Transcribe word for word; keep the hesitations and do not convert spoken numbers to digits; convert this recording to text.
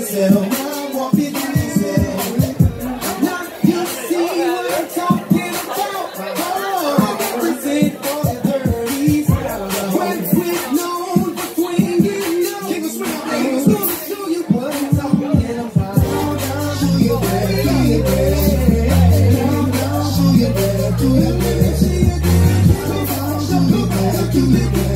diesel. Walk it diesel. Now you see what I'm talking about. Oh, represent for the thirties. When sweet known for swinging low. Keep it swinging, baby. It's gonna show you what I'm talking about. Show you better, do you better. Show you better, do you better. Show you better, do you better.